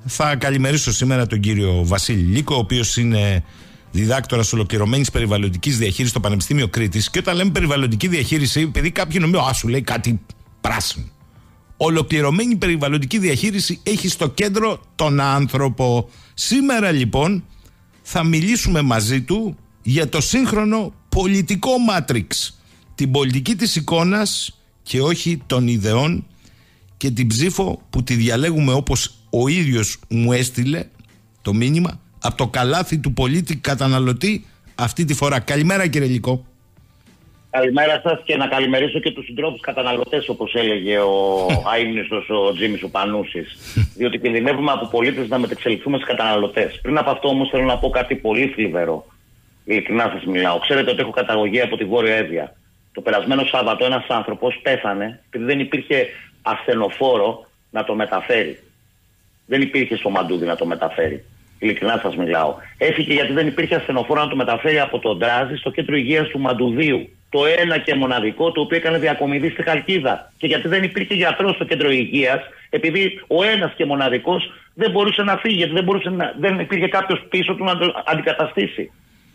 Θα καλημερίσω σήμερα τον κύριο Βασίλη Λύκο, ο οποίος είναι διδάκτορας ολοκληρωμένης περιβαλλοντικής διαχείρισης στο Πανεπιστήμιο Κρήτης. Και όταν λέμε περιβαλλοντική διαχείριση, επειδή κάποιοι νομίζουν, σου λέει κάτι πράσινο. Ολοκληρωμένη περιβαλλοντική διαχείριση έχει στο κέντρο τον άνθρωπο. Σήμερα λοιπόν θα μιλήσουμε μαζί του για το σύγχρονο πολιτικό μάτριξ. Την πολιτική της εικόνας και όχι των ιδεών, και την ψήφο που τη διαλέγουμε όπως ο ίδιος μου έστειλε το μήνυμα, από το καλάθι του πολίτη καταναλωτή αυτή τη φορά. Καλημέρα κύριε Λύκο. Καλημέρα σας, και να καλημερίσω και τους συντρόφους καταναλωτές, όπως έλεγε ο αείμνηστος ο Τζίμης ο Πανούσης. Διότι κινδυνεύουμε από πολίτες να μετεξελιχθούμε σε καταναλωτές. Πριν από αυτό όμως θέλω να πω κάτι πολύ θλιβερό. Ειλικρινά σας μιλάω. Ξέρετε ότι έχω καταγωγή από τη Βόρεια Εύβοια. Το περασμένο Σάββατο ένας άνθρωπος πέθανε επειδή δεν υπήρχε ασθενοφόρο να το μεταφέρει. Δεν υπήρχε στο μαντούδι να το μεταφέρει. Ειλικρινά σας μιλάω. Έφυγε γιατί δεν υπήρχε ασθενοφόρο να το μεταφέρει από τον Τράζι στο κέντρο υγείας του Μαντουδίου. Το ένα και μοναδικό, το οποίο έκανε διακομιδή στη Χαλκίδα. Και γιατί δεν υπήρχε γιατρός στο κέντρο υγείας, επειδή ο ένας και μοναδικός δεν μπορούσε να φύγει, γιατί δεν υπήρχε κάποιος πίσω του να το αντικαταστήσει.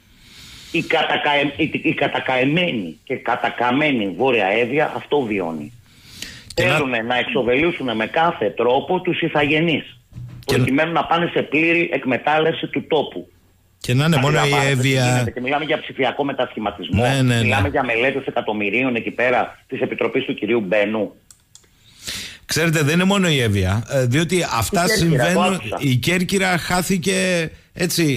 Η κατακαεμένη και κατακαμένη Βόρεια Εύβοια αυτό βιώνει. Θέλουν να εξοβελούσουν με κάθε τρόπο τους ηθαγενείς, προκειμένου να πάνε σε πλήρη εκμετάλλευση του τόπου. Και να είναι μόνο η Εύβοια. Και μιλάμε για ψηφιακό μετασχηματισμό. Μιλάμε για μελέτες εκατομμυρίων εκεί πέρα της Επιτροπής του κυρίου Μπένου. Ξέρετε, δεν είναι μόνο η Εύβοια, διότι αυτά συμβαίνουν. Η Κέρκυρα χάθηκε έτσι.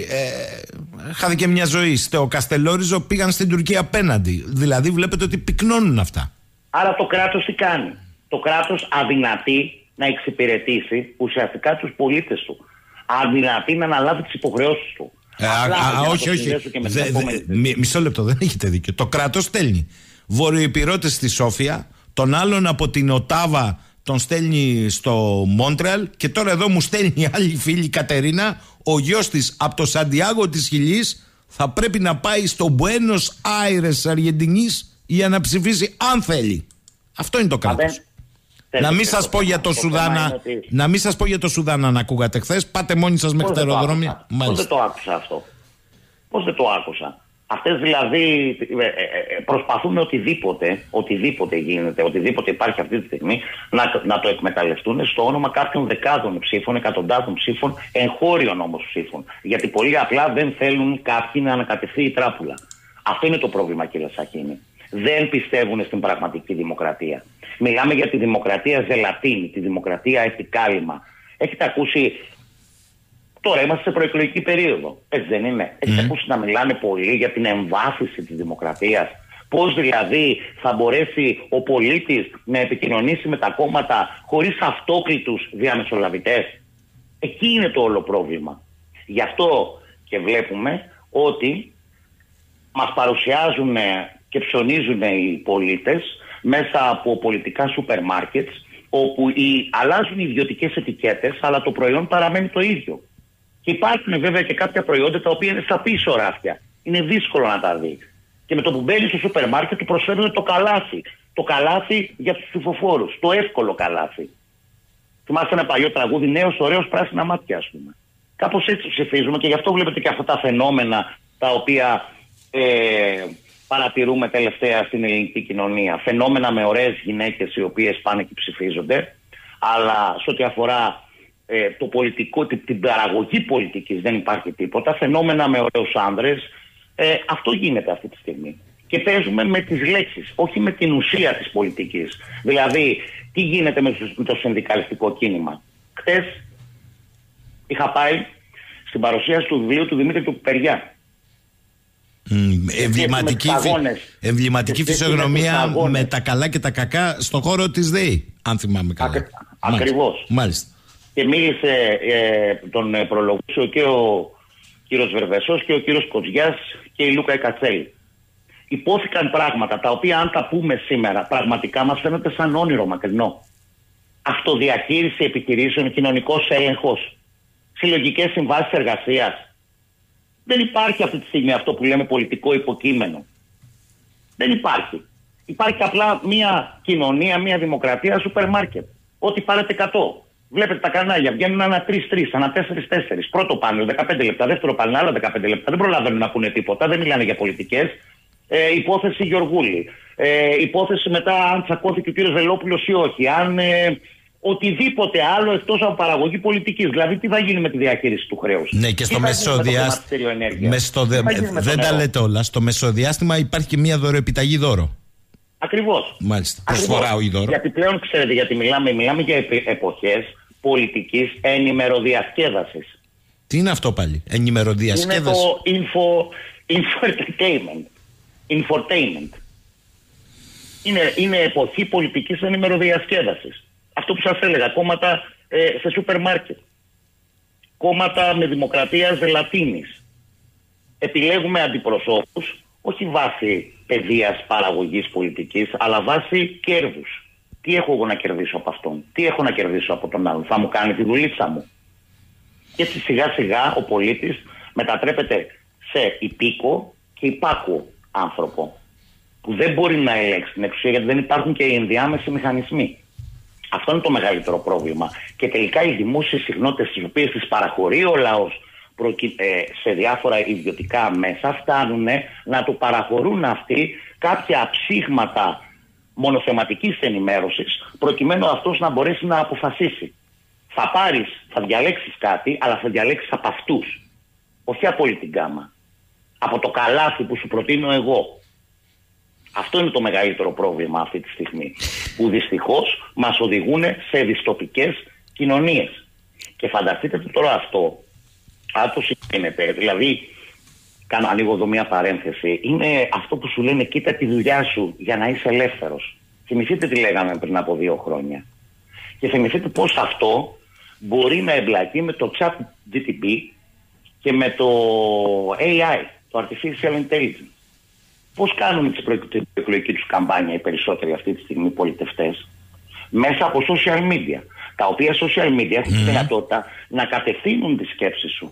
Χάθηκε μια ζωή. Στο Καστελόριζο πήγαν στην Τουρκία απέναντι. Δηλαδή, βλέπετε ότι πυκνώνουν αυτά. Άρα το κράτος τι κάνει? Το κράτος αδυνατεί να εξυπηρετήσει ουσιαστικά τους πολίτες του. Αδυνατεί να αναλάβει τις υποχρεώσεις του. Όχι. Μισό λεπτό, δεν έχετε δίκιο. Το κράτος στέλνει βορειοϊπηρώτες στη Σόφια, τον άλλον από την Οτάβα τον στέλνει στο Μόντρεαλ, και τώρα εδώ μου στέλνει άλλη φίλη Κατερίνα, ο γιος της από το Σαντιάγο της Χιλής θα πρέπει να πάει στο Μπουένος Άιρες Αργεντινής για να ψηφίσει αν θέλει. Αυτό είναι το κράτος. Να μην σας πω για το Σουδάνα, να μην σας πω για το Σουδάνα να ακούγατε χθες. Πάτε μόνοι σας μέχρι τα αεροδρόμια. Πώς δεν το άκουσα αυτό? Πώς δεν το άκουσα? Αυτές δηλαδή προσπαθούν οτιδήποτε γίνεται, οτιδήποτε υπάρχει αυτή τη στιγμή να το εκμεταλλευτούν στο όνομα κάποιων δεκάδων ψήφων, εκατοντάδων ψήφων, εγχώριων όμως ψήφων. Γιατί πολύ απλά δεν θέλουν κάποιοι να ανακατευθεί η τράπουλα. Αυτό είναι το πρόβλημα, κύριε Σαχίνη. Δεν πιστεύουν στην πραγματική δημοκρατία. Μιλάμε για τη δημοκρατία ζελατίνη, τη δημοκρατία επικάλυμα. Έχετε ακούσει? Τώρα είμαστε σε προεκλογική περίοδο. Έτσι δεν είναι? Έχετε ακούσει να μιλάνε πολύ για την εμβάθυνση της δημοκρατίας? Πώς δηλαδή θα μπορέσει ο πολίτης να επικοινωνήσει με τα κόμματα χωρίς αυτόκλητους διαμεσολαβητές? Εκεί είναι το όλο πρόβλημα. Γι' αυτό και βλέπουμε ότι μας παρουσιάζουν και ψωνίζουν οι πολίτες μέσα από πολιτικά σούπερ μάρκετς, όπου αλλάζουν οι ιδιωτικές ετικέτες, αλλά το προϊόν παραμένει το ίδιο. Και υπάρχουν βέβαια και κάποια προϊόντα τα οποία είναι στα πίσω ράφια. Είναι δύσκολο να τα δει. Και με το που μπαίνει στο σούπερ μάρκετ του προσφέρουν το καλάθι. Το καλάθι για τους ψηφοφόρους. Το εύκολο καλάθι. Θυμάστε ένα παλιό τραγούδι, νέος ωραίος πράσινα μάτια, ας πούμε. Κάπως έτσι ψηφίζουμε, και γι' αυτό βλέπετε και αυτά τα φαινόμενα τα οποία παρατηρούμε τελευταία στην ελληνική κοινωνία. Φαινόμενα με ωραίες γυναίκες οι οποίες πάνε και ψηφίζονται, αλλά σε ό,τι αφορά το πολιτικό, την παραγωγή πολιτικής δεν υπάρχει τίποτα. Φαινόμενα με ωραίους άνδρες, αυτό γίνεται αυτή τη στιγμή. Και παίζουμε με τις λέξεις, όχι με την ουσία της πολιτικής. Δηλαδή, τι γίνεται με το συνδικαλιστικό κίνημα? Χτες είχα πάει στην παρουσίαση του βιβλίου του Δημήτρη του Πιπεριά. Εμβληματική φυσιογνωμία με τα καλά και τα κακά στον χώρο της ΔΕΗ, αν θυμάμαι καλά. Ακριβώς. Μάλιστα. Και μίλησε, τον προλογούσε και ο κύριος Βερβεσός και ο κύριος Κοτζιάς και η Λούκα Εκατσέλη. Υπόθηκαν πράγματα τα οποία, αν τα πούμε σήμερα, πραγματικά μας φαίνονται σαν όνειρο μακρινό. Αυτοδιαχείριση επιχειρήσεων, κοινωνικός έλεγχος, συλλογικές συμβάσεις εργασίας. Δεν υπάρχει αυτή τη στιγμή αυτό που λέμε πολιτικό υποκείμενο. Δεν υπάρχει. Υπάρχει απλά μια κοινωνία, μια δημοκρατία, σούπερ μάρκετ. Ό,τι πάρετε 100. Βλέπετε τα κανάλια, βγαίνουν ανά 3-3, ανά 4-4. Πρώτο πάνελ 15 λεπτά, δεύτερο πάνελ άλλα 15 λεπτά. Δεν προλαβαίνουν να πούνε τίποτα, δεν μιλάνε για πολιτικές. Υπόθεση Γεωργούλη. Υπόθεση μετά αν τσακώθηκε ο κύριος Βελόπουλος ή όχι. Αν οτιδήποτε άλλο εκτός από παραγωγή πολιτικής. Δηλαδή, τι θα γίνει με τη διαχείριση του χρέους. Ναι, και στο μεσοδιάστημα. Δεν τα λέτε όλα. Στο μεσοδιάστημα υπάρχει και μια δωροεπιταγή δώρο. Ακριβώς. Μάλιστα. Προσφορά ή δώρο. Γιατί πλέον ξέρετε, γιατί μιλάμε για εποχές πολιτικής ενημεροδιασκέδασης. Τι είναι αυτό πάλι, ενημεροδιασκέδαση? Είναι το infotainment. Είναι εποχή πολιτικής ενημεροδιασκέδασης. Αυτό που σας έλεγα, κόμματα σε σούπερ μάρκετ. Κόμματα με δημοκρατία ζελατίνης. Επιλέγουμε αντιπροσώπους, όχι βάσει παιδείας, παραγωγής πολιτικής, αλλά βάσει κέρδους. Τι έχω εγώ να κερδίσω από αυτόν, τι έχω να κερδίσω από τον άλλον, θα μου κάνει τη δουλίτσα μου. Και έτσι σιγά σιγά ο πολίτης μετατρέπεται σε υπήκο και υπάκουο άνθρωπο, που δεν μπορεί να ελέγξει την εξουσία, γιατί δεν υπάρχουν και οι ενδιάμεσοι μηχανισμοί. Αυτό είναι το μεγαλύτερο πρόβλημα. Και τελικά οι δημόσιες συχνότητες, τις οποίες τις παραχωρεί ο λαός σε διάφορα ιδιωτικά μέσα, φτάνουν να του παραχωρούν αυτοί κάποια ψήγματα μονοθεματικής ενημέρωσης, προκειμένου αυτός να μπορέσει να αποφασίσει. Θα διαλέξεις κάτι, αλλά θα διαλέξεις από αυτούς. Όχι από όλη την γκάμα. Από το καλάθι που σου προτείνω εγώ. Αυτό είναι το μεγαλύτερο πρόβλημα αυτή τη στιγμή. Που δυστυχώς μας οδηγούν σε δυστοπικές κοινωνίες. Και φανταστείτε τώρα αυτό, αν το συγκρίνετε, δηλαδή, ανοίγω εδώ μια παρένθεση, είναι αυτό που σου λένε, κοίτα τη δουλειά σου για να είσαι ελεύθερος. Θυμηθείτε τι λέγαμε πριν από 2 χρόνια. Και θυμηθείτε πώς αυτό μπορεί να εμπλακεί με το chat GTP και με το AI, το Artificial Intelligence. Πώς κάνουν την προεκλογική τους καμπάνια οι περισσότεροι αυτή τη στιγμή πολιτευτές? Μέσα από social media. Τα οποία social media έχουν τη δυνατότητα να κατευθύνουν τη σκέψη σου.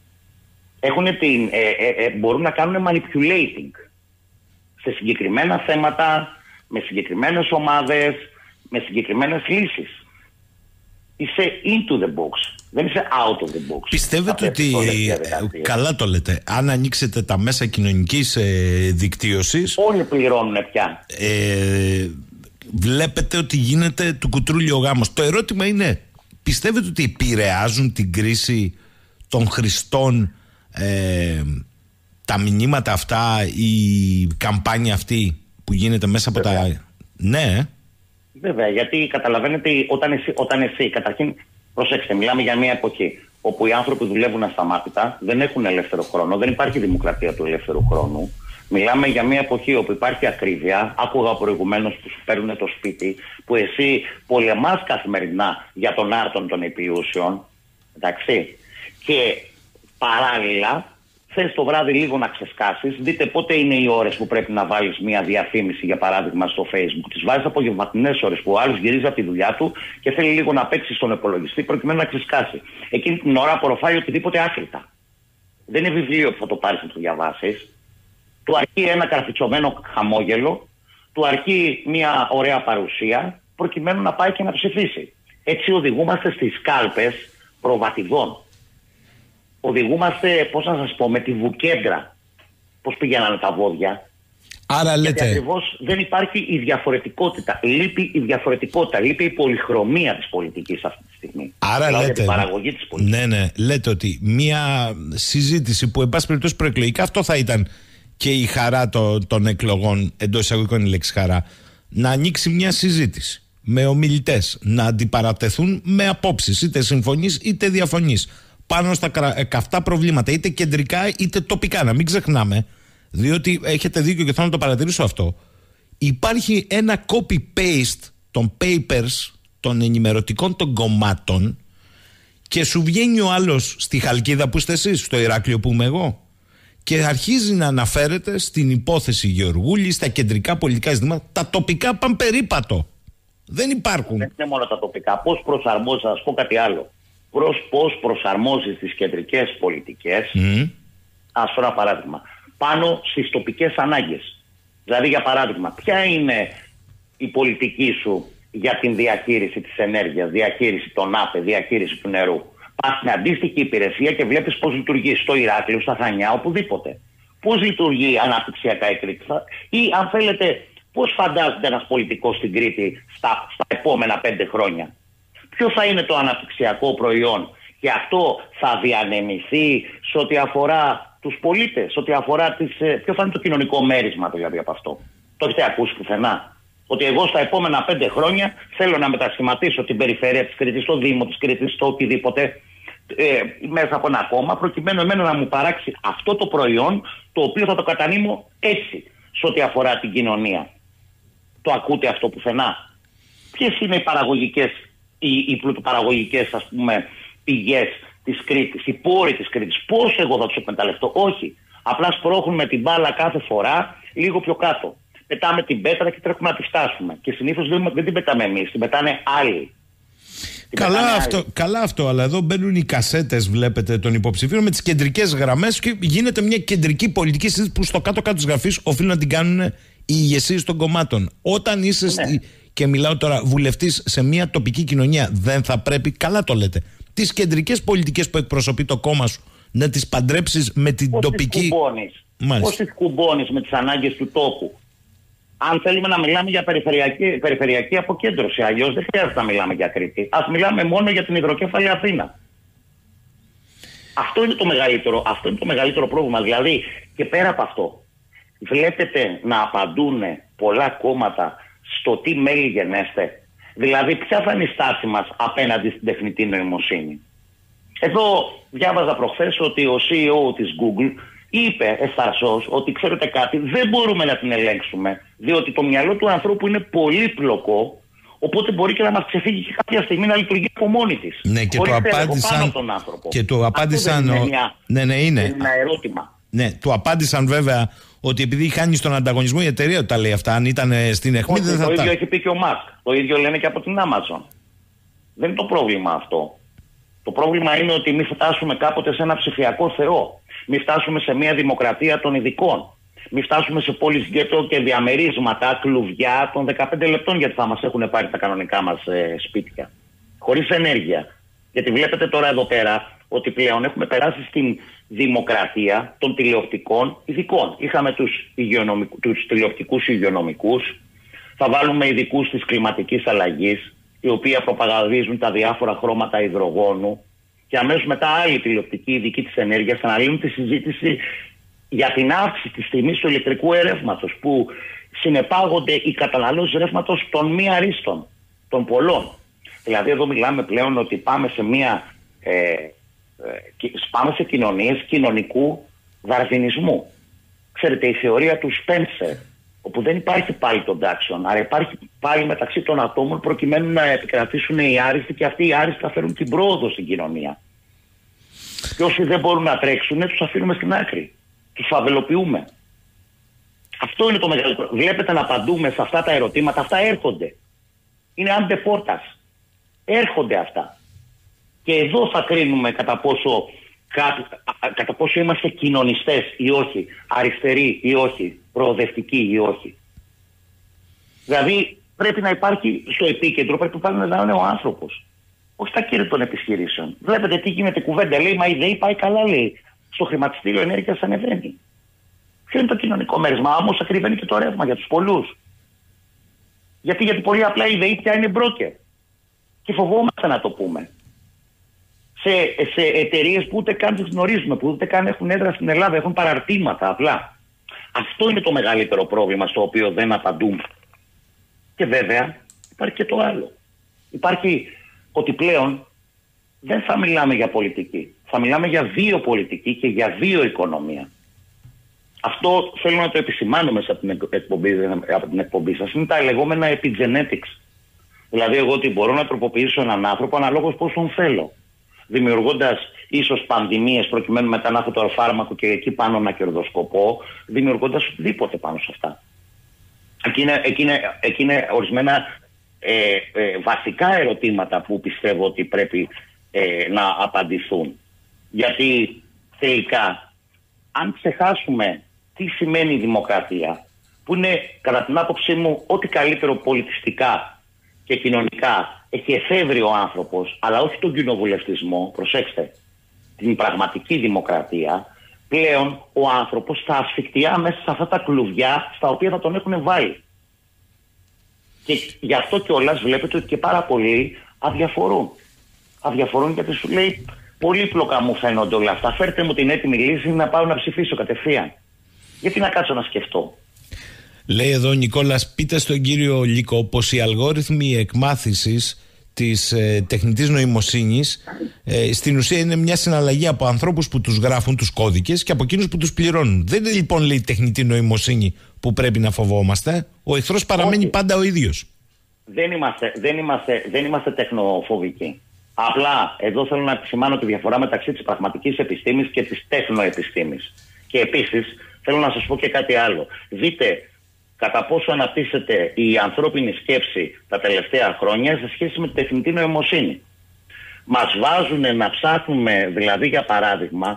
Μπορούν να κάνουν manipulating σε συγκεκριμένα θέματα, με συγκεκριμένες ομάδες, με συγκεκριμένες λύσεις. Είσαι into the box, δεν είσαι out of the box. Πιστεύετε ότι, καλά το λέτε, αν ανοίξετε τα μέσα κοινωνικής δικτύωσης, όλοι πληρώνουν πια. Βλέπετε ότι γίνεται του κουτρούλιο γάμος. Το ερώτημα είναι, πιστεύετε ότι επηρεάζουν την κρίση των χρηστών τα μηνύματα αυτά, η καμπάνια αυτή που γίνεται μέσα από τα... Ναι. Βέβαια, γιατί καταλαβαίνετε, όταν εσύ καταρχήν, προσέξτε, μιλάμε για μια εποχή όπου οι άνθρωποι δουλεύουν ασταμάτητα, δεν έχουν ελεύθερο χρόνο, δεν υπάρχει δημοκρατία του ελεύθερου χρόνου. Μιλάμε για μια εποχή όπου υπάρχει ακρίβεια. Άκουγα προηγουμένως που σου παίρνουν το σπίτι, που εσύ πολεμάς καθημερινά για τον άρτον των επιούσεων. Εντάξει. Και παράλληλα θες το βράδυ λίγο να ξεσκάσεις. Δείτε πότε είναι οι ώρες που πρέπει να βάλεις μια διαφήμιση, για παράδειγμα, στο Facebook. Τις βάζεις απογευματινές ώρες που ο άλλος γυρίζει από τη δουλειά του και θέλει λίγο να παίξει στον υπολογιστή προκειμένου να ξεσκάσει. Εκείνη την ώρα απορροφάει οτιδήποτε άκρητα. Δεν είναι βιβλίο που θα το πάρεις να το διαβάσεις. Του αρκεί ένα καρφιτσωμένο χαμόγελο, του αρκεί μια ωραία παρουσία, προκειμένου να πάει και να ψηφίσει. Έτσι οδηγούμαστε στις κάλπες προβατιδών. Οδηγούμαστε, πώς να σας πω, με τη βουκέντρα. Πώς πηγαίνανε τα βόδια. Άρα λέτε... Γιατί ακριβώς δεν υπάρχει η διαφορετικότητα. Λείπει η διαφορετικότητα, λείπει η πολυχρωμία της πολιτικής αυτή τη στιγμή. Άρα δηλαδή λέτε... την παραγωγή της πολιτικής. Ναι, λέτε ότι μια συζήτηση που εν πάση περιπτώσει προεκλογικά, αυτό θα ήταν και η χαρά των εκλογών, εντός εισαγωγικών η λέξη χαρά, να ανοίξει μια συζήτηση με ομιλητές, να αντιπαρατεθούν με απόψεις, είτε συμφωνείς είτε διαφωνείς, πάνω στα καυτά προβλήματα, είτε κεντρικά είτε τοπικά. Να μην ξεχνάμε, διότι έχετε δίκιο και θέλω να το παρατηρήσω αυτό. Υπάρχει ένα copy-paste των papers των ενημερωτικών των κομμάτων και σου βγαίνει ο άλλος στη Χαλκίδα που είστε εσείς, στο Ηράκλειο που είμαι εγώ, και αρχίζει να αναφέρεται στην υπόθεση Γεωργούλη, στα κεντρικά πολιτικά ζητήματα. Τα τοπικά πάνε περίπατο. Δεν υπάρχουν. Δεν είναι μόνο τα τοπικά. Πώς προσαρμόζεις, να σας πω κάτι άλλο. Πώς προσαρμόζεις τις κεντρικές πολιτικές, ας φέρω ένα παράδειγμα, πάνω στις τοπικές ανάγκες. Δηλαδή, για παράδειγμα, ποια είναι η πολιτική σου για την διαχείριση της ενέργειας, διαχείριση των ΑΠΕ, διαχείριση του νερού. Πας στην αντίστοιχη υπηρεσία και βλέπεις πώς λειτουργεί στο Ηράκλειο, στα Χανιά, οπουδήποτε. Πώς λειτουργεί αναπτυξιακά η Κρήτη, ή αν θέλετε, πώς φαντάζεται ένας πολιτικός στην Κρήτη στα επόμενα 5 χρόνια. Ποιο θα είναι το αναπτυξιακό προϊόν, και αυτό θα διανεμηθεί σε ό,τι αφορά τους πολίτες, σε ό,τι αφορά ποιο θα είναι το κοινωνικό μέρισμα δηλαδή από αυτό. Το έχετε ακούσει πουθενά? Ότι εγώ στα επόμενα 5 χρόνια θέλω να μετασχηματίσω την περιφέρεια της Κρήτης, το Δήμο της Κρήτης, το οτιδήποτε, μέσα από ένα κόμμα, προκειμένου εμένα να μου παράξει αυτό το προϊόν, το οποίο θα το κατανείμω έτσι, σε ό,τι αφορά την κοινωνία. Το ακούτε αυτό πουθενά? Ποιες είναι οι παραγωγικές, οι πλουτοπαραγωγικές, ας πούμε, πηγές της Κρήτης, οι πόροι της Κρήτης? Πώς εγώ θα τους εκμεταλλευτώ? Όχι. Απλά σπρώχνουμε την μπάλα κάθε φορά λίγο πιο κάτω. Πετάμε την πέτρα και τρέχουμε να τη φτάσουμε. Και συνήθως δεν την πετάμε εμείς, την πετάνε άλλοι. Καλά αυτό, αλλά εδώ μπαίνουν οι κασέτες, βλέπετε, των υποψηφίων με τις κεντρικές γραμμές και γίνεται μια κεντρική πολιτική συζήτηση που στο κάτω-κάτω της γραφής οφείλουν να την κάνουν οι ηγεσίες των κομμάτων. Όταν είσαι, και μιλάω τώρα, βουλευτής σε μια τοπική κοινωνία, δεν θα πρέπει, καλά το λέτε, τις κεντρικές πολιτικές που εκπροσωπεί το κόμμα σου να τις παντρέψεις με την τοπική. Πώς τις κουμπώνεις με τις ανάγκες του τόπου? Αν θέλουμε να μιλάμε για περιφερειακή αποκέντρωση, αλλιώς δεν χρειάζεται να μιλάμε για Κρήτη. Ας μιλάμε μόνο για την υδροκέφαλη Αθήνα. Αυτό είναι το μεγαλύτερο πρόβλημα. Δηλαδή, και πέρα από αυτό, βλέπετε να απαντούν πολλά κόμματα στο τι μέλη γενέστε. Δηλαδή, ποια θα είναι η στάση μας απέναντι στην τεχνητή νοημοσύνη? Εδώ διάβαζα προχθές ότι ο CEO της Google είπε ευθαρσώς ότι, ξέρετε κάτι, δεν μπορούμε να την ελέγξουμε, διότι το μυαλό του ανθρώπου είναι πολύπλοκο, οπότε μπορεί και να μας ξεφύγει και κάποια στιγμή να λειτουργεί από μόνη της. Ναι, και το απάντησαν. Και το απάντησαν. Είναι ένα ερώτημα. Ναι, του απάντησαν βέβαια ότι επειδή χάνει στον ανταγωνισμό η εταιρεία τα λέει αυτά. Αν ήταν στην αιχμή, δεν θα τα. Το ίδιο έχει πει και ο Μάσκ. Το ίδιο λένε και από την Amazon. Δεν είναι το πρόβλημα αυτό. Το πρόβλημα είναι ότι μην φτάσουμε κάποτε σε ένα ψηφιακό Θεό. Μην φτάσουμε σε μια δημοκρατία των ειδικών. Μην φτάσουμε σε πόλεις γκέτο και διαμερίσματα, κλουβιά των 15 λεπτών, γιατί θα μας έχουν πάρει τα κανονικά μας σπίτια. Χωρίς ενέργεια. Γιατί βλέπετε τώρα εδώ πέρα ότι πλέον έχουμε περάσει στην δημοκρατία των τηλεοπτικών ειδικών. Είχαμε τους τηλεοπτικούς υγειονομικούς, θα βάλουμε ειδικούς της κλιματικής αλλαγής, οι οποίοι προπαγανδίζουν τα διάφορα χρώματα υδρογόνου, και αμέσως μετά άλλοι τηλεοπτικοί ειδικοί της ενέργειας θα αναλύουν τη συζήτηση για την αύξηση της τιμής του ηλεκτρικού ρεύματος, που συνεπάγονται οι καταναλώσεις ρεύματος των μη αρίστων, των πολλών. Δηλαδή εδώ μιλάμε πλέον ότι πάμε σε κοινωνίες κοινωνικού δαρβινισμού. Ξέρετε, η θεωρία του Σπένσερ, όπου δεν υπάρχει πάλι τον τάξιον, άρα υπάρχει πάλι μεταξύ των ατόμων, προκειμένου να επικρατήσουν οι άριστοι, και αυτοί οι άριστοι θα φέρουν την πρόοδο στην κοινωνία. Και όσοι δεν μπορούν να τρέξουν, τους αφήνουμε στην άκρη. Τους φαβελοποιούμε. Αυτό είναι το μεγαλύτερο. Βλέπετε να απαντούμε σε αυτά τα ερωτήματα. Αυτά έρχονται. Είναι αντεπόρτας. Έρχονται αυτά. Και εδώ θα κρίνουμε κατά πόσο είμαστε κοινωνιστές ή όχι, αριστεροί ή όχι, προοδευτικοί ή όχι. Δηλαδή πρέπει να υπάρχει στο επίκεντρο, πρέπει να είναι ο άνθρωπος. Όχι τα κύρια των επιχειρήσεων. Βλέπετε τι γίνεται, κουβέντα λέει, μα η ΔΕΗ πάει καλά, λέει. Στο χρηματιστήριο ενέργειας ανεβαίνει. Ποιο είναι το κοινωνικό μέρισμα? Όμως ακριβένει και το ρεύμα για τους πολλούς. Γιατί πολύ απλά η ΔΕΗ πια είναι μπρόκερ. Και φοβόμαστε να το πούμε. Σε εταιρείες που ούτε καν τις γνωρίζουμε, που ούτε καν έχουν έδρα στην Ελλάδα, έχουν παραρτήματα απλά. Αυτό είναι το μεγαλύτερο πρόβλημα στο οποίο δεν απαντούμε. Και βέβαια υπάρχει και το άλλο. Υπάρχει ότι πλέον δεν θα μιλάμε για πολιτική. Θα μιλάμε για βιοπολιτική και για βιοοικονομία. Αυτό θέλω να το επισημάνω μέσα από την εκπομπή σας. Είναι τα λεγόμενα epigenetics. Δηλαδή εγώ ότι μπορώ να τροποποιήσω έναν άνθρωπο αναλόγως πώς τον θέλω. Δημιουργώντας ίσως πανδημίες, προκειμένου μετά να έχω το φάρμακο και εκεί πάνω να κερδοσκοπώ, δημιουργώντας οτιδήποτε πάνω σε αυτά. Εκεί είναι ορισμένα βασικά ερωτήματα που πιστεύω ότι πρέπει να απαντηθούν. Γιατί τελικά, αν ξεχάσουμε τι σημαίνει η δημοκρατία, που είναι κατά την άποψή μου ό,τι καλύτερο πολιτιστικά και κοινωνικά έχει εφεύρει ο άνθρωπος, αλλά όχι τον κοινοβουλευτισμό, προσέξτε, την πραγματική δημοκρατία, πλέον ο άνθρωπος θα ασφικτιά μέσα σε αυτά τα κλουβιά στα οποία θα τον έχουν βάλει. Και γι' αυτό κιόλας βλέπετε ότι και πάρα πολλοί αδιαφορούν. Αδιαφορούν γιατί σου λέει πολύπλοκα μου φαίνονται όλα αυτά. Φέρτε μου την έτοιμη λύση να πάω να ψηφίσω κατευθείαν. Γιατί να κάτσω να σκεφτώ. Λέει εδώ ο Νικόλας, πείτε στον κύριο Λύκο πως οι αλγόριθμοι εκμάθησης της τεχνητής νοημοσύνης στην ουσία είναι μια συναλλαγή από ανθρώπους που τους γράφουν τους κώδικες και από εκείνους που τους πληρώνουν. Δεν είναι λοιπόν, λέει, τεχνητή νοημοσύνη που πρέπει να φοβόμαστε. Ο εχθρός παραμένει πάντα ο ίδιος. Δεν είμαστε τεχνοφοβικοί. Απλά εδώ θέλω να επισημάνω τη διαφορά μεταξύ της πραγματικής επιστήμης και της τεχνοεπιστήμης. Και επίσης θέλω να σας πω και κάτι άλλο. Δείτε κατά πόσο αναπτύσσεται η ανθρώπινη σκέψη τα τελευταία χρόνια σε σχέση με τη τεχνητή νοημοσύνη. Μας βάζουν να ψάχνουμε, δηλαδή για παράδειγμα,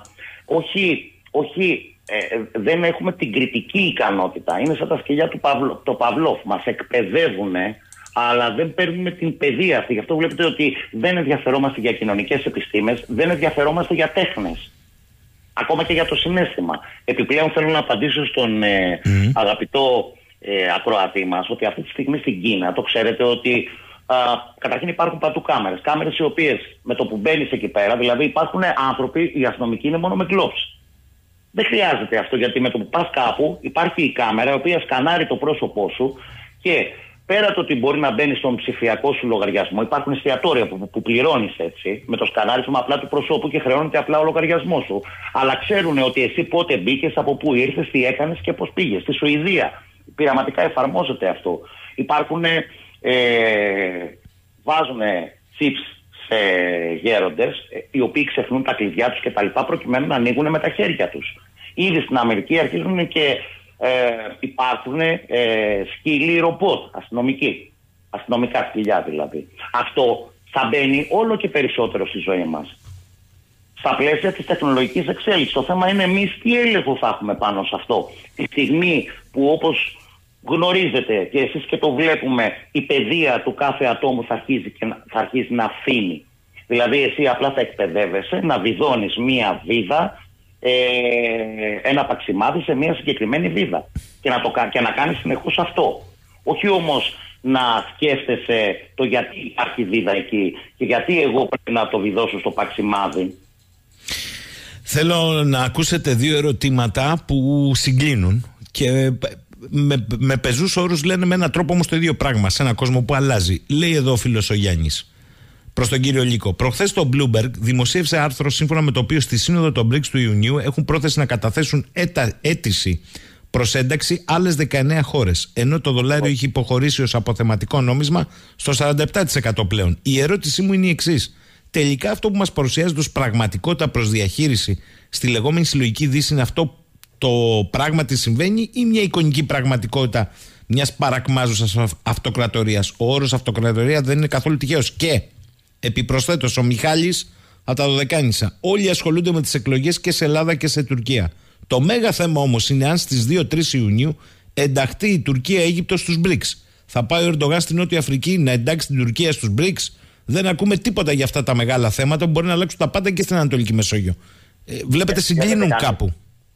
δεν έχουμε την κριτική ικανότητα. Είναι σαν τα σκυλιά του Παυλόφ. Μας εκπαιδεύουν, αλλά δεν παίρνουμε την παιδεία αυτή. Γι' αυτό βλέπετε ότι δεν ενδιαφερόμαστε για κοινωνικές επιστήμες, δεν ενδιαφερόμαστε για τέχνες. Ακόμα και για το συναίσθημα. Επιπλέον θέλω να απαντήσω στον αγαπητό ακροατή μας ότι αυτή τη στιγμή στην Κίνα, το ξέρετε ότι καταρχήν υπάρχουν παντού κάμερες. Κάμερες οι οποίες με το που μπαίνεις εκεί πέρα, δηλαδή υπάρχουν άνθρωποι, οι αστυνομικοί είναι μόνο με γκλόβς. Δεν χρειάζεται αυτό, γιατί με το που πας κάπου υπάρχει η κάμερα η οποία σκανάρει το πρόσωπό σου και πέρα το ότι μπορεί να μπαίνει στον ψηφιακό σου λογαριασμό, υπάρχουν εστιατόρια που πληρώνεις έτσι, με το σκανάρισμα απλά του προσώπου και χρεώνεται απλά ο λογαριασμός σου. Αλλά ξέρουν ότι εσύ πότε μπήκες, από πού ήρθες, τι έκανες και πώς πήγες. Στη Σουηδία πειραματικά εφαρμόζεται αυτό. Υπάρχουν, βάζουν chips σε γέροντες, οι οποίοι ξεχνούν τα κλειδιά τους κτλ. Προκειμένου να ανοίγουν με τα χέρια τους. Ήδη στην Αμερική αρχίζουν και υπάρχουν σκύλοι ρομπότ, αστυνομικά σκυλιά δηλαδή. Αυτό θα μπαίνει όλο και περισσότερο στη ζωή μας. Στα πλαίσια της τεχνολογικής εξέλιξης. Το θέμα είναι εμείς τι έλεγχο θα έχουμε πάνω σε αυτό. Τη στιγμή που, όπως γνωρίζετε και εσείς και το βλέπουμε, η παιδεία του κάθε ατόμου θα αρχίζει να αφήνει. Δηλαδή εσύ απλά θα εκπαιδεύεσαι να βιδώνεις μία βίδα, ένα παξιμάδι σε μία συγκεκριμένη βίδα και να κάνεις συνεχώς αυτό. Όχι όμως να σκέφτεσαι το γιατί υπάρχει βίδα εκεί και γιατί εγώ πρέπει να το βιδώσω στο παξιμάδι. Θέλω να ακούσετε δύο ερωτήματα που συγκλίνουν και με πεζούς όρους λένε με έναν τρόπο όμως το ίδιο πράγμα σε έναν κόσμο που αλλάζει. Λέει εδώ ο φίλος ο Γιάννης προς τον κύριο Λύκο. Προχθές το Bloomberg δημοσίευσε άρθρο σύμφωνα με το οποίο στη Σύνοδο των BRICS του Ιουνίου έχουν πρόθεση να καταθέσουν αίτηση προς ένταξη άλλες 19 χώρες. Ενώ το δολάριο είχε υποχωρήσει ως αποθεματικό νόμισμα στο 47% πλέον. Η ερώτησή μου είναι η εξής. Τελικά αυτό που μας παρουσιάζεται ως πραγματικότητα προς διαχείριση στη λεγόμενη συλλογική δύση είναι αυτό το πράγματι συμβαίνει ή μια εικονική πραγματικότητα μιας παρακμάζουσας αυτοκρατορίας? Ο όρος αυτοκρατορία δεν είναι καθόλου τυχαίος. Και επιπροσθέτως ο Μιχάλης από τα Δωδεκάνησα. Όλοι ασχολούνται με τις εκλογές και σε Ελλάδα και σε Τουρκία. Το μέγα θέμα όμως είναι αν στις 2-3 Ιουνίου ενταχθεί η Τουρκία-Αίγυπτος στους BRICS. Θα πάει ο Ερντογάν στην Νότια Αφρική να εντάξει την Τουρκία στους BRICS? Δεν ακούμε τίποτα για αυτά τα μεγάλα θέματα που μπορεί να αλλάξουν τα πάντα και στην Ανατολική Μεσόγειο. Βλέπετε συγκλίνουν κάπου.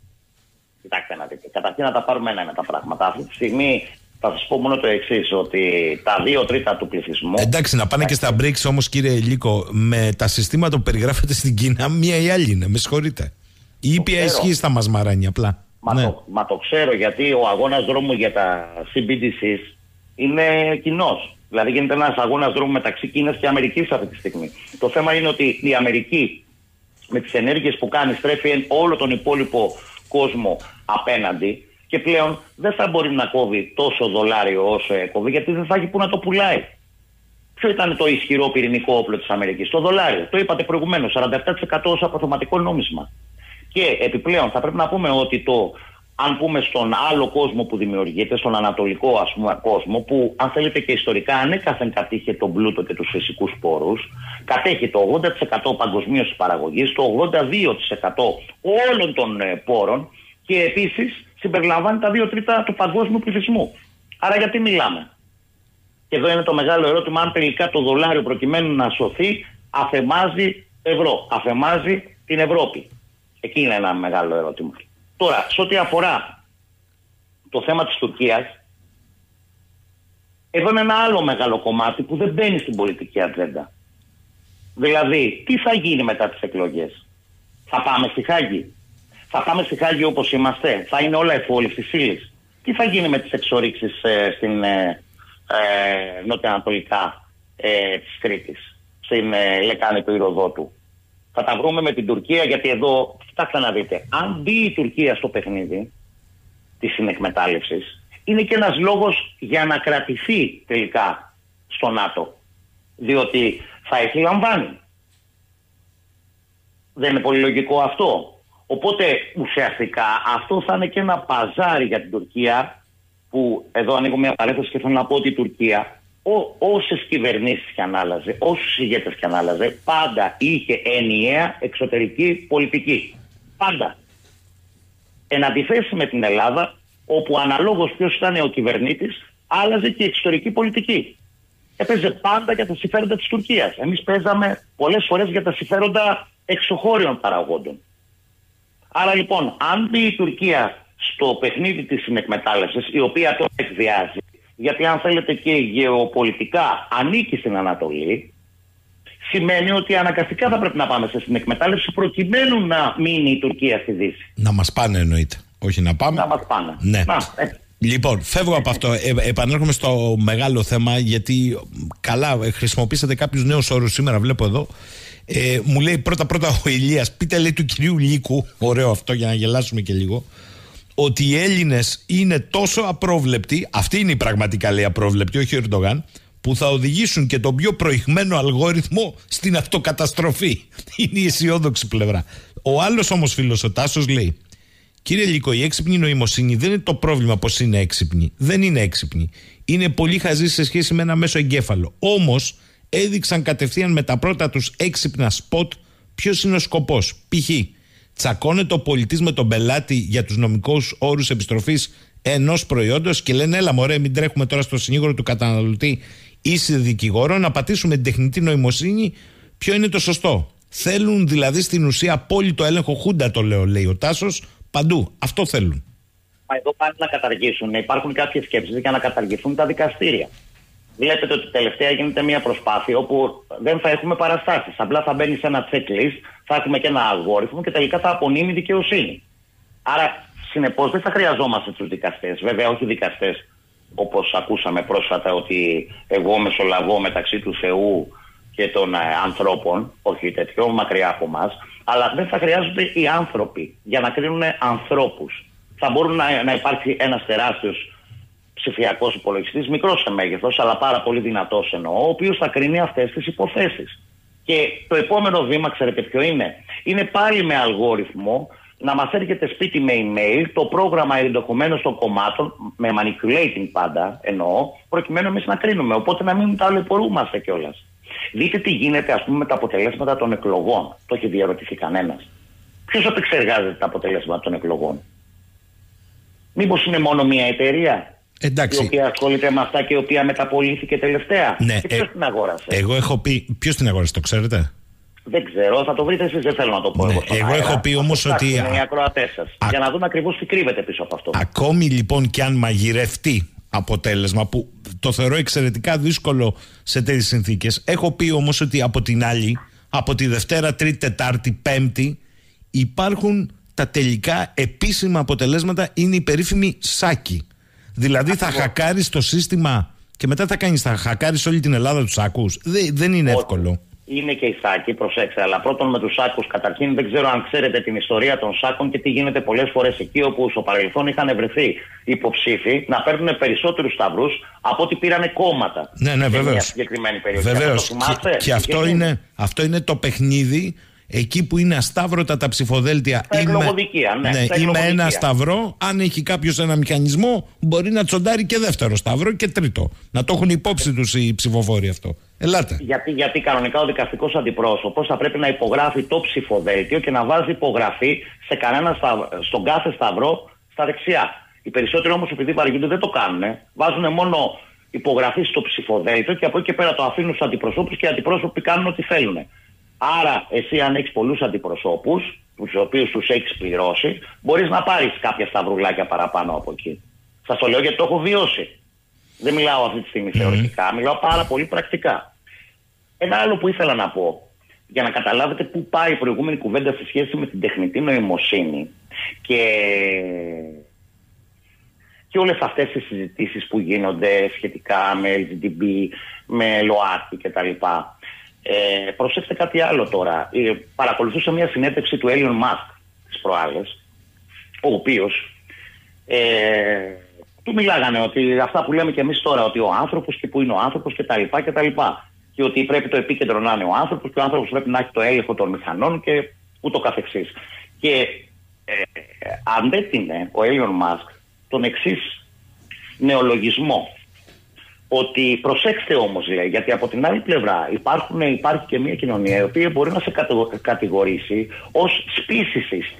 Κοιτάξτε να δείτε. Καταρχήν να τα πάρουμε ένα τα πράγματα. Αυτή τη στιγμή θα σας πω μόνο το εξής, ότι τα 2/3 του πληθυσμού. Εντάξει, να πάνε και στα BRICS όμως, κύριε Λύκο, με τα συστήματα που περιγράφεται στην Κίνα, μία ή άλλη είναι. Με συγχωρείτε. Η ήπια ισχύει στα μας μαράνει απλά. Μα το ξέρω, γιατί ο αγώνας δρόμου για τα CBDCs είναι κοινός. Δηλαδή γίνεται ένας αγώνας δρόμου μεταξύ Κίνας και Αμερικής αυτή τη στιγμή. Το θέμα είναι ότι η Αμερική με τις ενέργειες που κάνει στρέφει όλο τον υπόλοιπο κόσμο απέναντι και πλέον δεν θα μπορεί να κόβει τόσο δολάριο όσο κόβει, γιατί δεν θα έχει που να το πουλάει. Ποιο ήταν το ισχυρό πυρηνικό όπλο της Αμερικής? Το δολάριο. Το είπατε προηγουμένως, 47% ως αποθεματικό νόμισμα. Και επιπλέον θα πρέπει να πούμε ότι αν πούμε στον άλλο κόσμο που δημιουργείται, στον ανατολικό ας πούμε κόσμο, που αν θέλετε και ιστορικά ανέκαθεν κατήχε τον πλούτο και τους φυσικούς πόρους, κατέχει το 80% παγκοσμίως της παραγωγής, το 82% όλων των πόρων και επίσης συμπεριλαμβάνει τα 2/3 του παγκόσμιου πληθυσμού. Άρα γιατί μιλάμε? Και εδώ είναι το μεγάλο ερώτημα, αν τελικά το δολάριο προκειμένου να σωθεί αφεμάζει ευρώ, αφεμάζει την Ευρώπη. Εκεί είναι ένα μεγάλο ερώτημα. Τώρα, σε ό,τι αφορά το θέμα της Τουρκίας, εδώ είναι ένα άλλο μεγάλο κομμάτι που δεν μπαίνει στην πολιτική ατζέντα. Δηλαδή, τι θα γίνει μετά τις εκλογές? Θα πάμε στη Χάγη? Θα πάμε στη Χάγη όπως είμαστε? Θα είναι όλα εφόλης της ύλης? Τι θα γίνει με τις εξορίξεις στην νοτιοανατολικά της Κρήτης, στην λεκάνη του Ηροδότου? Θα τα βρούμε με την Τουρκία, γιατί εδώ, κοιτάξτε να δείτε, αν μπει η Τουρκία στο παιχνίδι της συνεκμετάλλευσης, είναι και ένας λόγος για να κρατηθεί τελικά στο ΝΑΤΟ. Διότι θα έχει λαμβάνει. Δεν είναι πολύ λογικό αυτό? Οπότε ουσιαστικά αυτό θα είναι και ένα παζάρι για την Τουρκία, που εδώ ανοίγω μια παρένθεση και θέλω να πω ότι η Τουρκία, όσες κυβερνήσεις και αν άλλαζε, όσους ηγέτες και αν άλλαζε, πάντα είχε ενιαία εξωτερική πολιτική. Πάντα. Εν αντιθέσει με την Ελλάδα, όπου αναλόγως ποιος ήταν ο κυβερνήτης, άλλαζε και η εξωτερική πολιτική. Έπαιζε πάντα για τα συμφέροντα της Τουρκίας. Εμείς παίζαμε πολλές φορές για τα συμφέροντα εξωχώριων παραγόντων. Άρα λοιπόν, αν μπει η Τουρκία στο παιχνίδι της συνεκμετάλλευσης, η οποία τώρα εκβιάζει, γιατί αν θέλετε και γεωπολιτικά ανήκει στην Ανατολή, σημαίνει ότι αναγκαστικά θα πρέπει να πάμε σε συνεκμετάλλευση προκειμένου να μείνει η Τουρκία στη Δύση. Να μας πάνε εννοείται. Όχι να πάμε. Να μας πάνε. Ναι. Λοιπόν, φεύγω από αυτό. Επανέρχομαι στο μεγάλο θέμα, γιατί καλά χρησιμοποίησατε κάποιους νέους όρους σήμερα, βλέπω εδώ. Μου λέει πρώτα ο Ηλίας, πείτε λέει του κυρίου Λύκου, ωραίο αυτό για να γελάσουμε και λίγο, ότι οι Έλληνες είναι τόσο απρόβλεπτοι, αυτή είναι η πραγματικά λέει απρόβλεπτη, όχι ο Ερντογάν, που θα οδηγήσουν και τον πιο προηγμένο αλγόριθμο στην αυτοκαταστροφή. Είναι η αισιόδοξη πλευρά. Ο άλλος όμως φίλος, ο Τάσος, λέει: Κύριε Λύκο, η έξυπνη νοημοσύνη δεν είναι το πρόβλημα πως είναι έξυπνη. Δεν είναι έξυπνη. Είναι πολύ χαζή σε σχέση με ένα μέσο εγκέφαλο. Όμως έδειξαν κατευθείαν με τα πρώτα τους έξυπνα σποτ ποιος είναι ο σκοπός. Π.χ. τσακώνεται ο πολιτής με τον πελάτη για τους νομικούς όρους επιστροφής ενός προϊόντος και λένε: Έλα, μωρέ, μην τρέχουμε τώρα στο συνήγορο του καταναλωτή ή σε δικηγόρο να πατήσουμε την τεχνητή νοημοσύνη. Ποιο είναι το σωστό? Θέλουν δηλαδή στην ουσία απόλυτο έλεγχο, χούντα το λέω, λέει ο Τάσος, παντού. Αυτό θέλουν. Εδώ πάνε να καταργήσουν. Υπάρχουν κάποιες σκέψεις για να καταργηθούν τα δικαστήρια. Βλέπετε ότι τελευταία γίνεται μια προσπάθεια όπου δεν θα έχουμε παραστάσεις. Απλά θα μπαίνει σε ένα checklist, θα έχουμε και ένα αλγόριθμο και τελικά θα απονείμει δικαιοσύνη. Άρα, συνεπώς, δεν θα χρειαζόμαστε τους δικαστές. Βέβαια, όχι δικαστές όπως ακούσαμε πρόσφατα, ότι εγώ μεσολαβώ μεταξύ του Θεού και των ανθρώπων, όχι τέτοιο, μακριά από εμάς, αλλά δεν θα χρειάζονται οι άνθρωποι για να κρίνουν ανθρώπους. Θα μπορούν να υπάρξει ένας τεράστιος ψηφιακός υπολογιστής, μικρός σε μέγεθος, αλλά πάρα πολύ δυνατός εννοώ, ο οποίος θα κρίνει αυτές τις υποθέσεις. Και το επόμενο βήμα, ξέρετε ποιο είναι? Είναι πάλι με αλγόριθμο να μας έρχεται σπίτι με email το πρόγραμμα ενδεχομένως των κομμάτων, με manipulating πάντα εννοώ, προκειμένου εμείς να κρίνουμε. Οπότε να μην ταλαιπωρούμαστε κιόλας. Δείτε τι γίνεται, ας πούμε, με τα αποτελέσματα των εκλογών. Το έχει διαρωτηθεί κανένας? Ποιος επεξεργάζεται τα αποτελέσματα των εκλογών? Μήπως είναι μόνο μια εταιρεία? Εντάξει. Η οποία ασχολείται με αυτά και η οποία μεταπολύθηκε τελευταία? Ναι, και ποιος την αγόρασε? Εγώ έχω πει. Ποιος την αγόρασε, το ξέρετε? Δεν ξέρω, θα το βρείτε εσείς, δεν θέλω να το πω. Ναι, εγώ έχω πει όμως ότι. Είναι οι ακροατές σας. Για να δούμε ακριβώς τι κρύβεται πίσω από αυτό. Ακόμη λοιπόν και αν μαγειρευτεί αποτέλεσμα, που το θεωρώ εξαιρετικά δύσκολο σε τέτοιες συνθήκες, έχω πει όμως ότι από την άλλη, από τη Δευτέρα, Τρίτη, Τετάρτη, Πέμπτη, υπάρχουν τα τελικά επίσημα αποτελέσματα, είναι η περίφημη σάκη. Δηλαδή θα χακάρεις το σύστημα και μετά θα κάνεις, θα χακάρεις όλη την Ελλάδα τους σάκους. Δεν είναι εύκολο. Είναι και οι σάκοι, προσέξτε, αλλά πρώτον με τους σάκους καταρχήν δεν ξέρω αν ξέρετε την ιστορία των σάκων και τι γίνεται πολλές φορές εκεί όπου στο παρελθόν είχαν βρεθεί υποψήφοι να παίρνουν περισσότερους σταυρούς από ό,τι πήρανε κόμματα. Ναι, βεβαίως. Μια συγκεκριμένη περιοχή. Βεβαίως. Και αυτό είναι το παιχνίδι. Εκεί που είναι ασταύρωτα τα ψηφοδέλτια, είμαι ένα σταυρό. Αν έχει κάποιος ένα μηχανισμό, μπορεί να τσοντάρει και δεύτερο σταυρό και τρίτο. Να το έχουν υπόψη τους οι ψηφοφόροι αυτό. Ελάτε. Γιατί κανονικά ο δικαστικός αντιπρόσωπος θα πρέπει να υπογράφει το ψηφοδέλτιο και να βάζει υπογραφή στον κάθε σταυρό στα δεξιά. Οι περισσότεροι όμως, επειδή βαριούνται, δεν το κάνουν. Βάζουν μόνο υπογραφή στο ψηφοδέλτιο και από εκεί και πέρα το αφήνουν στους αντιπροσώπους και οι αντιπρόσωποι κάνουν ό,τι θέλουν. Άρα, εσύ αν έχεις πολλούς αντιπροσώπους, τους οποίους τους έχεις πληρώσει, μπορείς να πάρεις κάποια σταυρουλάκια παραπάνω από εκεί. Σας το λέω γιατί το έχω βιώσει. Δεν μιλάω αυτή τη στιγμή θεωρητικά, μιλάω πάρα πολύ πρακτικά. Ένα άλλο που ήθελα να πω, για να καταλάβετε πού πάει η προηγούμενη κουβέντα σε σχέση με την τεχνητή νοημοσύνη και όλες αυτές τις συζητήσεις που γίνονται σχετικά με LGTB, με ΛΟΑΤΚΙ κτλ. Προσέξτε κάτι άλλο τώρα. Παρακολουθούσα μια συνέντευξη του Elon Musk τις προάλλες, ο οποίος του μιλάγανε ότι αυτά που λέμε και εμείς τώρα, ότι ο άνθρωπος και που είναι ο άνθρωπος κτλ. Και ότι πρέπει το επίκεντρο να είναι ο άνθρωπος και ο άνθρωπος πρέπει να έχει το έλεγχο των μηχανών και ούτω καθεξής. Και αντέτεινε ο Elon Musk τον εξής νεολογισμό, ότι προσέξτε όμως, λέει, γιατί από την άλλη πλευρά υπάρχει και μια κοινωνία η οποία μπορεί να σε κατηγορήσει ως speciesist,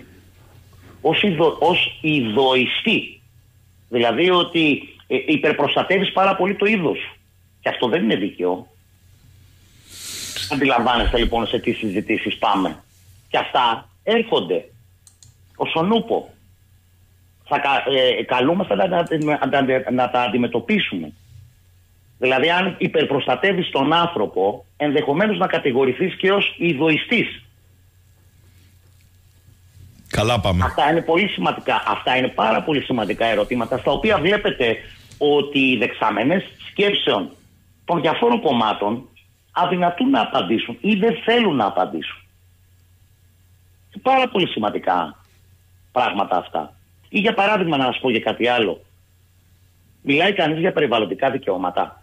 ως ειδοιστή. Δηλαδή ότι υπερπροστατεύεις πάρα πολύ το είδος σου. Και αυτό δεν είναι δίκαιο. Αντιλαμβάνεστε λοιπόν σε τι συζητήσεις πάμε. Και αυτά έρχονται ως ο νούπο. Καλούμαστε να τα αντιμετωπίσουμε. Δηλαδή αν υπερπροστατεύεις τον άνθρωπο, ενδεχομένως να κατηγορηθείς και ως ειδοιστής. Καλά πάμε. Αυτά είναι πολύ σημαντικά. Αυτά είναι πάρα πολύ σημαντικά ερωτήματα, στα οποία βλέπετε ότι οι δεξαμενές σκέψεων των διαφόρων κομμάτων αδυνατούν να απαντήσουν ή δεν θέλουν να απαντήσουν. Πάρα πολύ σημαντικά πράγματα αυτά. Ή για παράδειγμα να σας πω για κάτι άλλο. Μιλάει κανείς για περιβαλλοντικά δικαιώματα.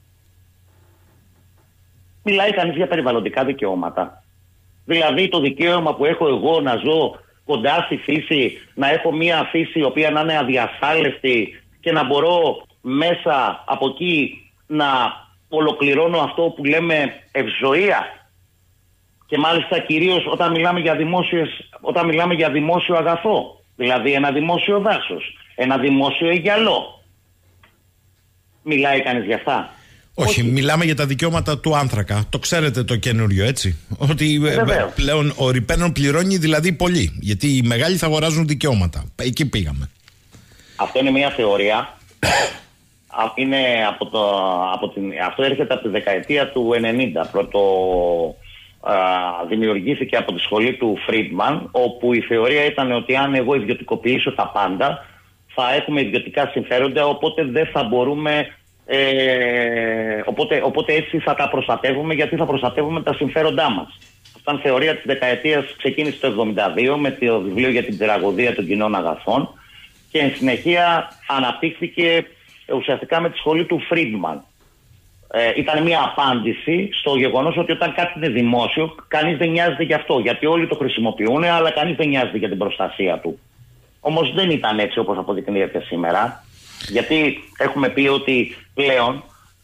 Μιλάει κανείς για περιβαλλοντικά δικαιώματα. Δηλαδή το δικαίωμα που έχω εγώ να ζω κοντά στη φύση, να έχω μια φύση η οποία να είναι αδιασφάλιστη και να μπορώ μέσα από εκεί να ολοκληρώνω αυτό που λέμε ευζοία. Και μάλιστα κυρίως όταν μιλάμε για δημόσιο αγαθό. Δηλαδή ένα δημόσιο δάσος, ένα δημόσιο αιγιαλό. Μιλάει κανείς για αυτά? Όχι, μιλάμε για τα δικαιώματα του άνθρακα. Το ξέρετε το καινούριο, έτσι. Ότι πλέον ο ρηπαίνων πληρώνει δηλαδή πολύ. Γιατί οι μεγάλοι θα αγοράζουν δικαιώματα. Εκεί πήγαμε. Αυτό είναι μια θεωρία. Αυτό έρχεται από τη δεκαετία του 90. Δημιουργήθηκε από τη σχολή του Friedman, όπου η θεωρία ήταν ότι αν εγώ ιδιωτικοποιήσω τα πάντα, θα έχουμε ιδιωτικά συμφέροντα, οπότε δεν θα μπορούμε... Οπότε έτσι θα τα προστατεύουμε, γιατί θα προστατεύουμε τα συμφέροντά μας. Αυτή η θεωρία της δεκαετίας ξεκίνησε το 1972 με το βιβλίο για την τεραγωδία των κοινών αγαθών και εν συνεχεία αναπτύχθηκε ουσιαστικά με τη σχολή του Friedman. Ήταν μια απάντηση στο γεγονός ότι όταν κάτι είναι δημόσιο, κανείς δεν νοιάζεται γι' αυτό, γιατί όλοι το χρησιμοποιούν, αλλά κανείς δεν νοιάζεται για την προστασία του. Όμως δεν ήταν έτσι όπως αποδεικνύεται σήμερα. Γιατί έχουμε πει ότι πλέον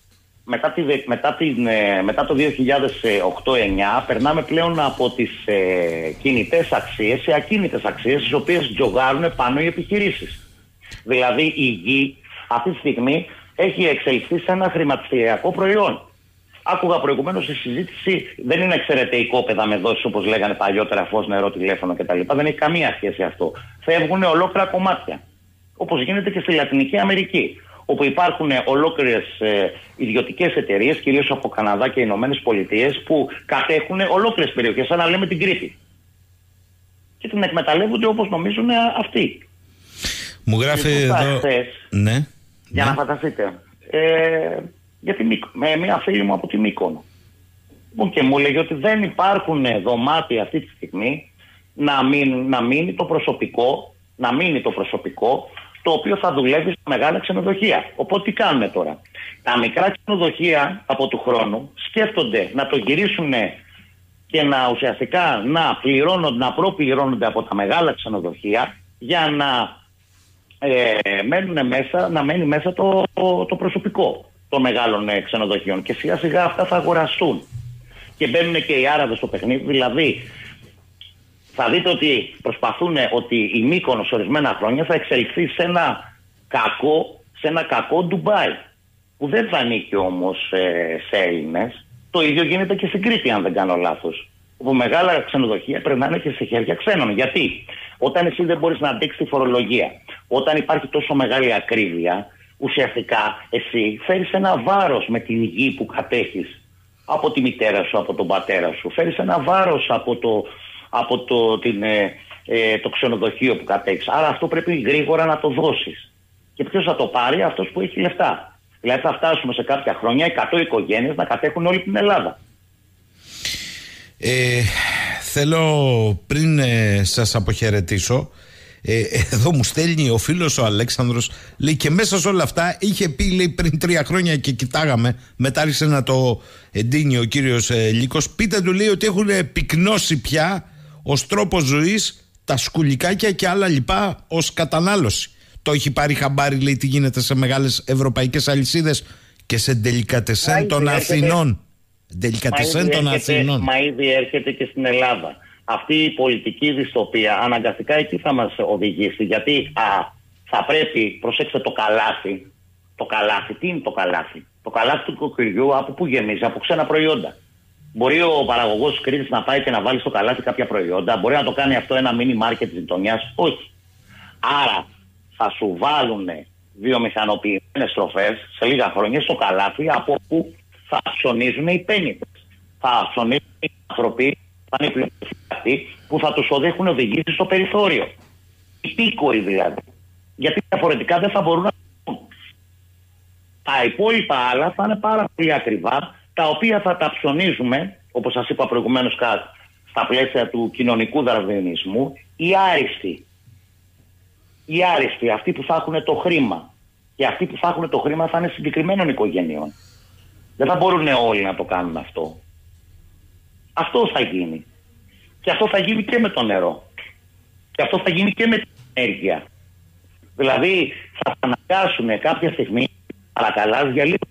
μετά το 2008-2009 περνάμε πλέον από τις κινητές αξίες σε ακίνητες αξίες, τις οποίες τζογάρουν πάνω οι επιχειρήσεις. Δηλαδή η γη αυτή τη στιγμή έχει εξελιχθεί σε ένα χρηματιστηριακό προϊόν. Άκουγα προηγουμένως στη συζήτηση, δεν είναι εξαιρετικό οικόπεδα με δόσεις όπως λέγανε παλιότερα, φως, νερό, τηλέφωνο κτλ. Δεν έχει καμία σχέση αυτό. Φεύγουν ολόκληρα κομμάτια. Όπως γίνεται και στη Λατινική Αμερική, όπου υπάρχουν ολόκληρες ιδιωτικές εταιρείες, κυρίως από Καναδά και Ηνωμένες Πολιτείες, που κατέχουν ολόκληρες περιοχές, σαν να λέμε την Κρήτη. Και την εκμεταλλεύονται όπως νομίζουν αυτοί. Μου γράφει εδώ... Ναι. Για να φανταστείτε. Με μια φίλη μου από τη Μύκονο. Και μου έλεγε ότι δεν υπάρχουν δωμάτια αυτή τη στιγμή να μείνει το προσωπικό το οποίο θα δουλεύει σε μεγάλα ξενοδοχεία. Οπότε τι κάνουν τώρα? Τα μικρά ξενοδοχεία από του χρόνου σκέφτονται να το γυρίσουν και να ουσιαστικά να προπληρώνονται από τα μεγάλα ξενοδοχεία για να μένει μέσα το προσωπικό των μεγάλων ξενοδοχείων. Και σιγά σιγά αυτά θα αγοραστούν. Και μπαίνουν και οι Άραβες στο παιχνίδι, δηλαδή θα δείτε ότι προσπαθούν ότι η Μύκονος ορισμένα χρόνια θα εξελιχθεί σε ένα κακό Ντουμπάι. που δεν θα ανήκει όμως σε Έλληνες. Το ίδιο γίνεται και στην Κρήτη, αν δεν κάνω λάθος. Όπου μεγάλα ξενοδοχεία περνάνε και σε χέρια ξένων. Γιατί όταν εσύ δεν μπορείς να αντέξεις τη φορολογία, όταν υπάρχει τόσο μεγάλη ακρίβεια, ουσιαστικά εσύ φέρεις ένα βάρος με την γη που κατέχεις από τη μητέρα σου, από τον πατέρα σου. Φέρεις ένα βάρος από το ξενοδοχείο που κατέχεις. Άρα αυτό πρέπει γρήγορα να το δώσεις. Και ποιος θα το πάρει? Αυτός που έχει λεφτά. Δηλαδή θα φτάσουμε σε κάποια χρόνια 100 οικογένειες να κατέχουν όλη την Ελλάδα. Θέλω πριν σας αποχαιρετήσω, εδώ μου στέλνει ο φίλος ο Αλέξανδρος, λέει, και μέσα σε όλα αυτά είχε πει, λέει, πριν 3 χρόνια και κοιτάγαμε, μετά άρχισε να το εντείνει ο κύριος Λύκος, πείτε του, λέει, ότι έχουν πυκνώσει πια ως τρόπος ζωής τα σκουλικάκια και άλλα λοιπά ως κατανάλωση. Το έχει πάρει χαμπάρι, λέει, τι γίνεται σε μεγάλες ευρωπαϊκές αλυσίδες και σε ντελικατεσέν των Αθηνών. Ντελικατεσέν των Αθηνών. Μα ήδη έρχεται και στην Ελλάδα. Αυτή η πολιτική δυστοπία αναγκαστικά εκεί θα μας οδηγήσει. Γιατί θα πρέπει, προσέξτε, το καλάθι. Το καλάθι, τι είναι το καλάθι? Το καλάθι του οικοκυριού από πού γεμίζει? Από ξένα προϊόντα. Μπορεί ο παραγωγός της Κρήτης να πάει και να βάλει στο καλάθι κάποια προϊόντα. Μπορεί να το κάνει αυτό ένα mini market της γειτονιάς. Όχι. Άρα θα σου βάλουν βιομηχανοποιημένες τροφές σε λίγα χρόνια στο καλάθι, από όπου θα ψωνίζουν οι πέννητες. Θα ψωνίζουν οι άνθρωποι, θα είναι οι πλειοψηφοί που θα τους έχουν οδηγήσει στο περιθώριο. Υπήκοοι δηλαδή. Γιατί διαφορετικά δεν θα μπορούν να κάνουν. Τα υπόλοιπα άλλα θα είναι πάρα πολύ ακριβά, τα οποία θα τα ψωνίζουμε, όπως σας είπα προηγουμένως, στα πλαίσια του κοινωνικού δαρβινισμού, οι άριστοι. Οι άριστοι, αυτοί που θα έχουν το χρήμα. Και αυτοί που θα έχουν το χρήμα θα είναι συγκεκριμένων οικογενειών. Δεν θα μπορούν όλοι να το κάνουν αυτό. Αυτό θα γίνει. Και αυτό θα γίνει και με το νερό. Και αυτό θα γίνει και με την ενέργεια. Δηλαδή θα αναγκάσουν κάποια στιγμή παρακαλάς για λίγο.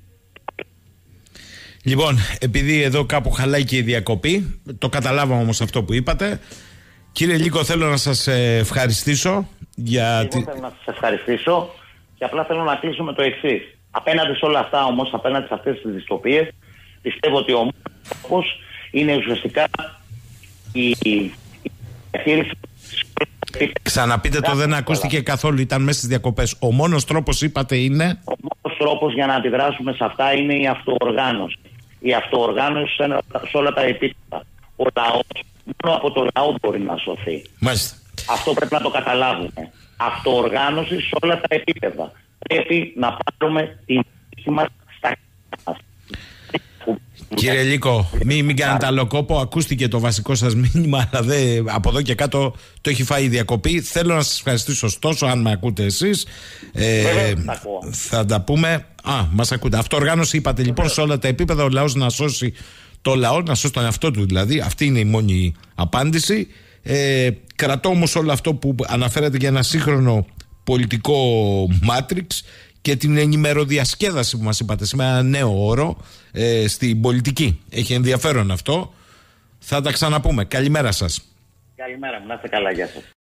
Λοιπόν, επειδή εδώ κάπου χαλάει και η διακοπή, το καταλάβαμε όμως αυτό που είπατε. Κύριε Λύκο, θέλω να σας ευχαριστήσω για... Εγώ θέλω να σας ευχαριστήσω και απλά θέλω να κλείσω με το εξής. Απέναντι σε όλα αυτά όμως, απέναντι σε αυτές τις δυστοπίες, πιστεύω ότι ο μόνος είναι ουσιαστικά η διαχείριση. Ξαναπείτε το, δεν ακούστηκε καθόλου, ήταν μέσα στις διακοπές. Ο μόνος τρόπος, είπατε, είναι... Ο μόνος τρόπος για να αντιδράσουμε σε αυτά είναι η αυτοοργάνωση. Η αυτοοργάνωση σε όλα τα επίπεδα. Ο λαός, μόνο από το λαό μπορεί να σωθεί. Μάλιστα. Αυτό πρέπει να το καταλάβουμε. Αυτοοργάνωση σε όλα τα επίπεδα. Πρέπει να πάρουμε την θέση μας στα χέρια μας. Κύριε Λύκο, μην κάνετε άλλο κόπο. Ακούστηκε το βασικό σας μήνυμα, αλλά από εδώ και κάτω το έχει φάει η διακοπή. Θέλω να σας ευχαριστήσω ωστόσο, αν με ακούτε εσείς. Θα τα πούμε. Μας ακούτε. Αυτοοργάνωση είπατε λοιπόν σε όλα τα επίπεδα. Ο λαός να σώσει το λαό, να σώσει τον εαυτό του δηλαδή. Αυτή είναι η μόνη απάντηση. Κρατώ όμως όλο αυτό που αναφέρατε για ένα σύγχρονο πολιτικό μάτριξ και την ενημεροδιασκέδαση που μας είπατε σήμερα, ένα νέο όρο στην πολιτική. Έχει ενδιαφέρον αυτό. Θα τα ξαναπούμε. Καλημέρα σας. Καλημέρα μου. Να είστε καλά. Γεια σας.